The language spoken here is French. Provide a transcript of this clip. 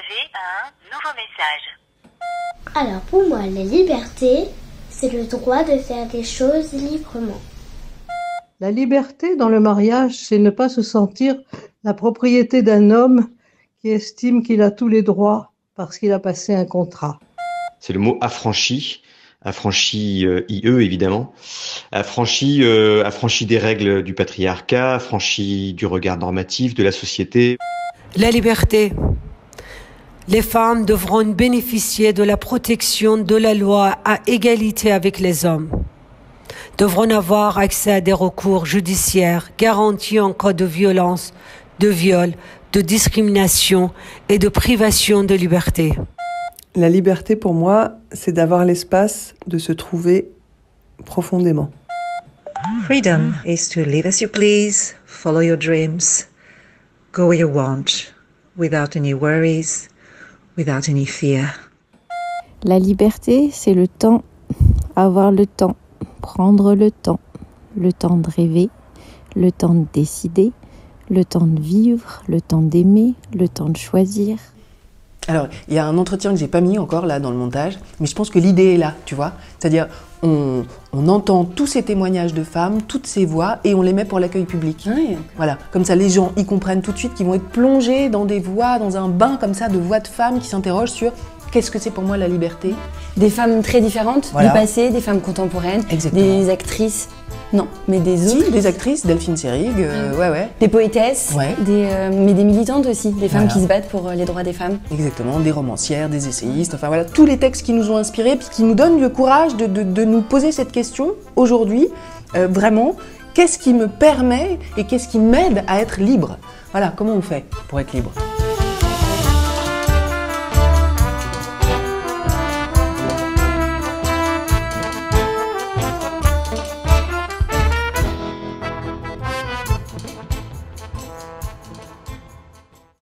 avez un nouveau message. Alors pour moi, la liberté, c'est le droit de faire des choses librement. La liberté dans le mariage, c'est ne pas se sentir la propriété d'un homme qui estime qu'il a tous les droits parce qu'il a passé un contrat. C'est le mot affranchi, affranchi IE évidemment, affranchi des règles du patriarcat, affranchi du regard normatif de la société. La liberté. Les femmes devront bénéficier de la protection de la loi à égalité avec les hommes. Devront avoir accès à des recours judiciaires garantis en cas de violence, de viol, de discrimination et de privation de liberté. La liberté pour moi, c'est d'avoir l'espace de se trouver profondément. Freedom is to live as you please, follow your dreams, go where you want, without any worries, without any fear. La liberté, c'est le temps, avoir le temps, prendre le temps de rêver, le temps de décider, le temps de vivre, le temps d'aimer, le temps de choisir. Alors, il y a un entretien que j'ai pas mis encore là dans le montage, mais je pense que l'idée est là, tu vois. C'est-à-dire, on entend tous ces témoignages de femmes, toutes ces voix, et on les met pour l'accueil public. Oui. Voilà, comme ça les gens y comprennent tout de suite, qu'ils vont être plongés dans des voix, dans un bain comme ça de voix de femmes qui s'interrogent sur qu'est-ce que c'est pour moi la liberté. Des femmes très différentes, Voilà. du passé, des femmes contemporaines, Exactement. des actrices, non, mais des autres. Si, des actrices, Delphine Seyrig, ouais. Des poétesses, Ouais. mais des militantes aussi, des femmes Voilà. qui se battent pour les droits des femmes. Exactement, des romancières, des essayistes, enfin voilà, tous les textes qui nous ont inspirés, puis qui nous donnent le courage de nous poser cette question aujourd'hui, vraiment, qu'est-ce qui me permet et qu'est-ce qui m'aide à être libre? Voilà, comment on fait pour être libre?